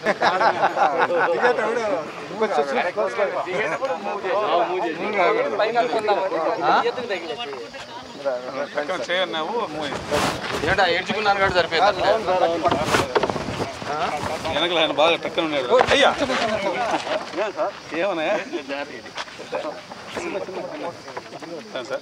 ఏంటా ఏడ్చుకున్నాను కూడా సరిపోయింది వెనకలు ఆయన బాగా టక్కన ఉన్నాడు అయ్యా ఏమన్నా సార్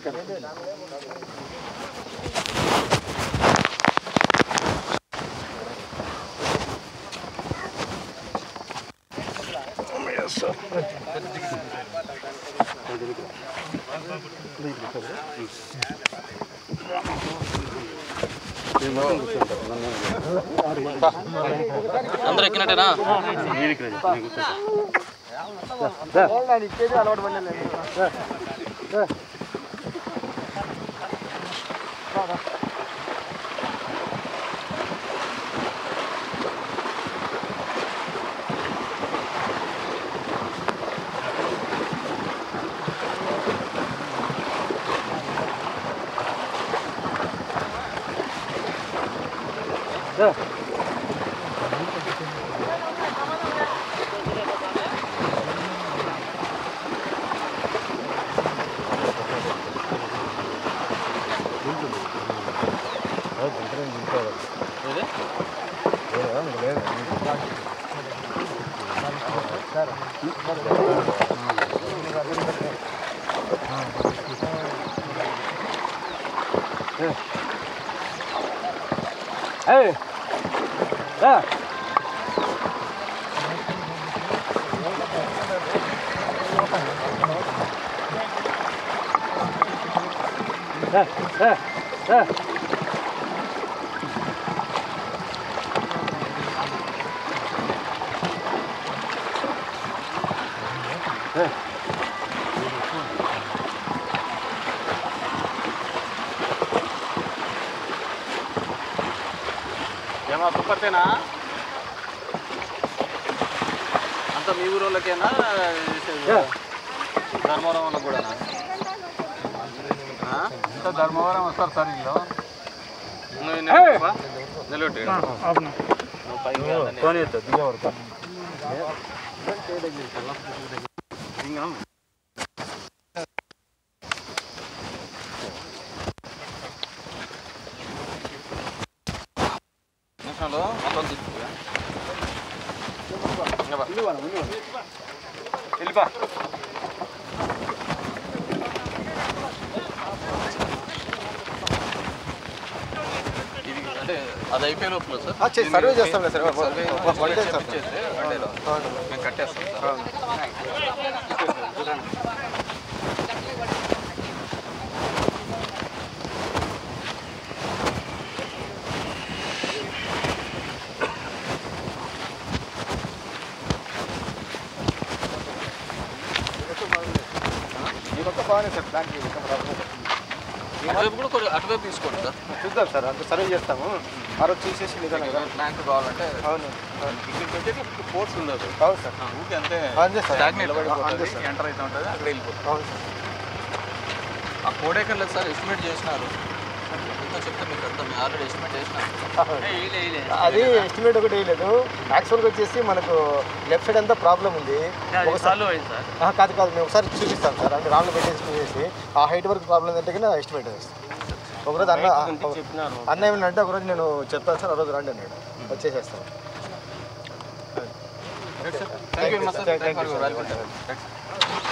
అందరూ ఎక్కినట్టేనా అలవాటు పడలేదు Hey! Yeah! ఏమా కుక్కర్తేనా అంత మీ ఊరోళ్ళకేనా ధర్మవరం వాళ్ళకి కూడా అంత ధర్మవరం వస్తారు సార్ ఇంట్లో నిలబెట్టి వెళ్ళిపా అంటే అది అయిపోయిన లోపల సార్ సర్వే చేస్తాం సార్ మేము కట్టేస్తాం సార్ బాగానే సార్ దానికి అటువైపు కూడా అటువైపు తీసుకోండి సార్ చూద్దాం సార్ అంత సర్వే చేస్తాము ఆ రోజు చూసేసి నిజంగా ప్లాంక్ కావాలంటే అవును ఇక్కడికి వచ్చేది ఫోర్స్ ఉండదు అవును సార్ ఊరికి అంతే ఎంటర్ అవుతూ ఉంటుంది అక్కడ వెళ్ళిపోతుంది అవును సార్ ఆ కోడేకర్లేదు సార్ ఎస్టిమేట్ చేసినారు చెప్తే మీకు అంతా మేము ఆల్రెడీ ఎస్టిమేట్ చేసినాం అది ఎస్టిమేట్ ఒకటి వేయలేదు యాక్చువల్గా వచ్చేసి మనకు లెఫ్ట్ సైడ్ అంతా ప్రాబ్లం ఉంది కాదు మేము ఒకసారి చూపిస్తాం సార్ అంటే రాళ్ళు పెట్టేసి ఆ హైట్ వరకు ప్రాబ్లం అంటే కానీ ఎస్టిమేట్ వేస్తాం ఒకరోజు అన్న ఏమన్నా ఒకరోజు నేను చెప్తాను సార్ ఆ రోజు రండి అన్నాడు వచ్చేసేస్తాను థ్యాంక్ యూ